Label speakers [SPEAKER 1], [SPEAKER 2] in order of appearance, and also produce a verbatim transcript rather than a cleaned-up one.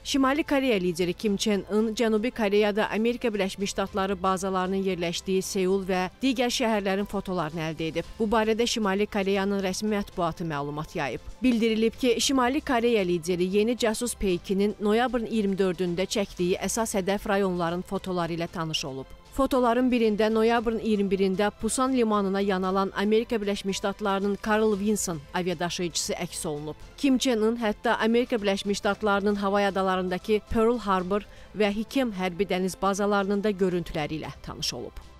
[SPEAKER 1] Şimali Koreya lideri Kim Chen In Cənubi Koreyada Amerika Birləşmiş Ştatları bazalarının yerləşdiyi Seul və digər şəhərlərin fotolarını əldə edib. Bu barədə Şimali Koreyanın rəsmi mətbuatı məlumat yayıb. Bildirilib ki, Şimali Koreya lideri yeni casus peykinin noyabrın iyirmi dördündə çəkdiyi əsas hədəf rayonların fotoları ilə tanış olub. Fotoların birində noyabrın iyirmi birində Pusan limanına yanalan Amerika Birləşmiş Ştatlarının Carl Vinson aviadaşıyıcısı əks olunub. Kim Chen In hətta Amerika Birləşmiş Ştatlarının Havay adalarındakı Pearl Harbor və Hikem hərbi dəniz bazalarının da görüntüləri ilə tanış olub.